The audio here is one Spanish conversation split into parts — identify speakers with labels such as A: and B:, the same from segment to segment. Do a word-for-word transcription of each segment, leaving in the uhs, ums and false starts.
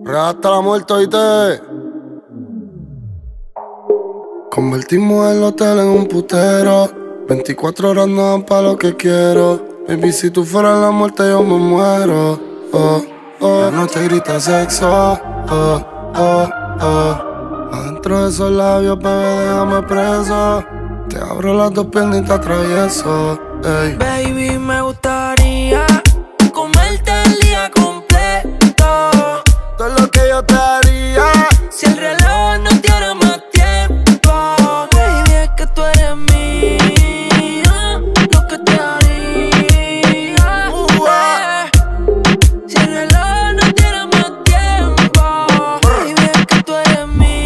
A: Real hasta la muerte, oíste. Convertimos el hotel en un putero. veinticuatro horas no dan pa' lo que quiero. Baby, si tú fueras la muerte yo me muero. Oh, oh. La noche grita sexo. Oh, oh, oh. Adentro de esos labios, bebé, déjame preso. Te abro las dos piernas y te atravieso. Ey.
B: Baby, me gustaría comerte el día completo.
A: Todo lo que yo te haría
B: si el reloj no diera más tiempo. Baby, es que tú eres mía. Lo que te haría uh, eh. si el reloj no diera más tiempo. Baby, es que tú eres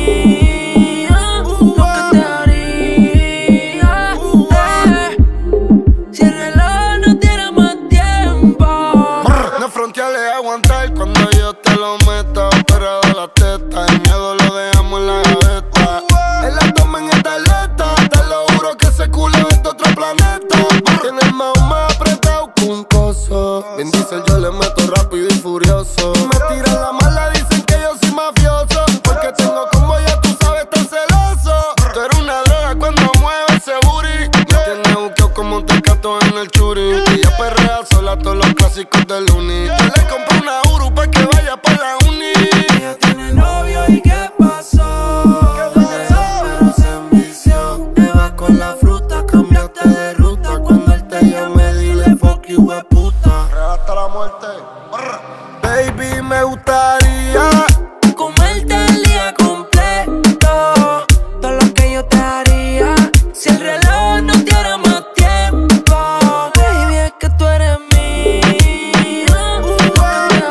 B: mía. uh, Lo que te haría uh, eh. si el reloj no diera más tiempo.
A: No fronteales aguantar cuando yo te lo meto. Pero de la teta, el miedo lo dejamos en la gaveta. En la toma en esta atleta, te lo juro que ese culo es de otro planeta. Tiene el mao más apretado que un coso. Vin Diesel yo le meto rápido y furioso. Me tiran la mala, dicen que yo soy mafioso. Porque tengo como ya tú sabes tan celoso. Tú eres una droga cuando mueves ese booty. Me tienes buqueado como un tecato en el churi. Ella perrea sola todos los clásicos del uni. Yo le compré una Uru pa' que vaya pa' la uni.
B: Ella tiene novio y ¿qué pasó? Pero se envició. Te vas con la fruta, cambiaste de ruta. Cuando él te llame, dile fuck you, we puta.
A: Hasta la muerte. Baby, me gustaría
B: comerte el día completo. Todo lo que yo te haría si el reloj no diera más tiempo. Baby, es que tú eres mía. Lo que te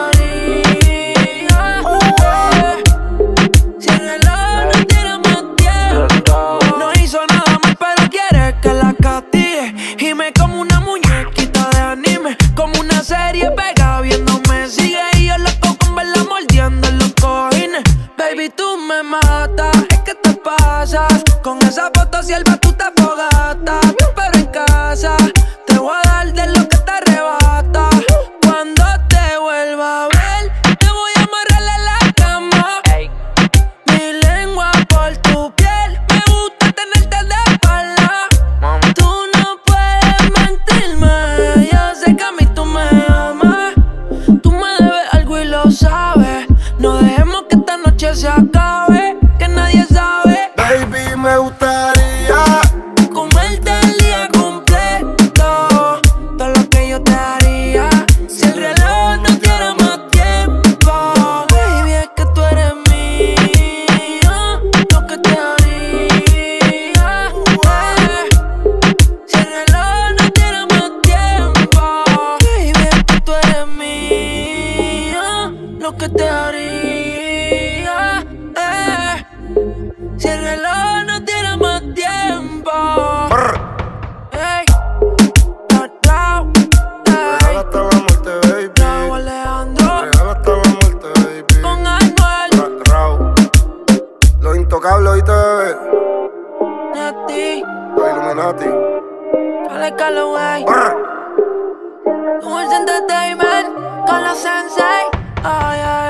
B: haría uh, si el reloj no diera más tiempo. No hizo nada mal, pero quiere que la castigue. Y me como una muñequita de anime. Como una serie pega viéndome sigue. Y yo loco con verla mordiendo en los cojines. Baby, tú me matas, es que te pasas. Con esa foto sierva tú te fogatas. Pero en casa te voy a dar de lo que te arrebata. Cuando te vuelva a ver, te voy a amarrar en la cama. Mi lengua por tu piel, me gusta tenerte de espalda. Tú no puedes mentirme, yo sé que a mí tú me amas. Tú me debes algo y lo sabes. No dejemos que esta noche se acabe, que nadie sabe.
A: Baby, me gustaría
B: comerte el día completo. Todo lo que yo te haría si el reloj no diera más tiempo. Baby, es que tú eres mía. Lo que te haría uh, si el reloj no diera más tiempo. Baby, es que tú eres mía. Lo que te haría eh, si el reloj no diera más tiempo. Ey, Raúl,
A: Real hasta la muerte, baby.
B: Raúl Alejandro
A: Real hasta la muerte, baby.
B: con Anuel
A: Ra Raúl. Los intocables, oíste, bebé.
B: Nati,
A: Los Illuminati.
B: Cale Calloway, Dulce Entertainment con la Sensei. Oh, yeah.